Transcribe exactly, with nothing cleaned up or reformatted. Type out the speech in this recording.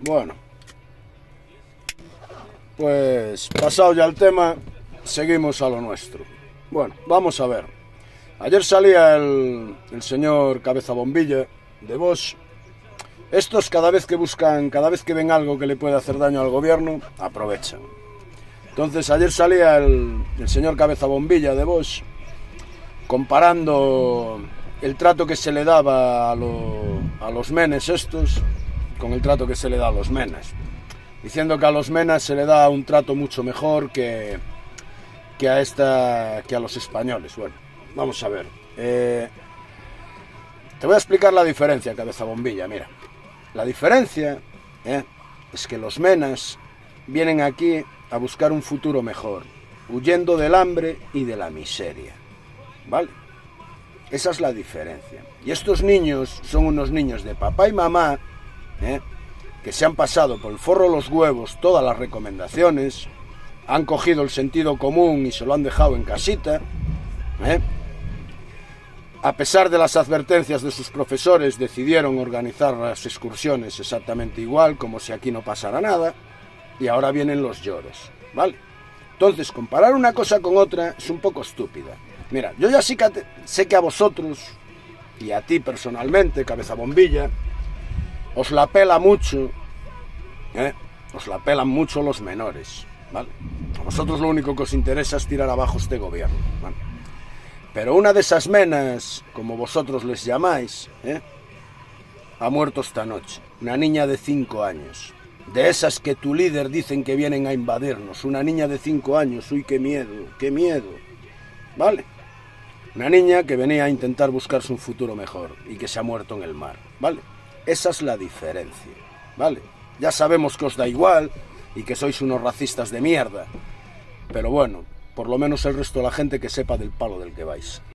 Bueno, pues pasado ya el tema, seguimos a lo nuestro. Bueno, vamos a ver. Ayer salía el, el señor Cabeza Bombilla de Vox. Estos cada vez que buscan, cada vez que ven algo que le puede hacer daño al gobierno, aprovechan. Entonces ayer salía el, el señor Cabeza Bombilla de Vox comparando el trato que se le daba a, lo, a los menes estos con el trato que se le da a los menas, diciendo que a los menas se le da un trato mucho mejor que, que, a, esta, que a los españoles. Bueno, vamos a ver. Eh, te voy a explicar la diferencia, Cabeza Bombilla. Mira, la diferencia eh, es que los menas vienen aquí a buscar un futuro mejor, huyendo del hambre y de la miseria, ¿vale? Esa es la diferencia. Y estos niños son unos niños de papá y mamá, ¿eh? que se han pasado por el forro de los huevos todas las recomendaciones, han cogido el sentido común y se lo han dejado en casita, ¿eh? A pesar de las advertencias de sus profesores, decidieron organizar las excursiones exactamente igual, como si aquí no pasara nada, y ahora vienen los lloros, ¿vale? Entonces, comparar una cosa con otra es un poco estúpida. Mira, yo ya sí que te, sé que a vosotros, y a ti personalmente, Cabeza Bombilla, os la pela mucho, ¿eh? Os la pelan mucho los menores, ¿vale? A vosotros lo único que os interesa es tirar abajo este gobierno, ¿vale? Pero una de esas menas, como vosotros les llamáis, ¿eh? ha muerto esta noche. Una niña de cinco años. De esas que tu líder dicen que vienen a invadirnos. Una niña de cinco años. Uy, qué miedo, qué miedo. ¿Vale? Una niña que venía a intentar buscarse un futuro mejor y que se ha muerto en el mar. ¿Vale? Esa es la diferencia. ¿Vale? Ya sabemos que os da igual y que sois unos racistas de mierda. Pero bueno, por lo menos el resto de la gente que sepa del palo del que vais.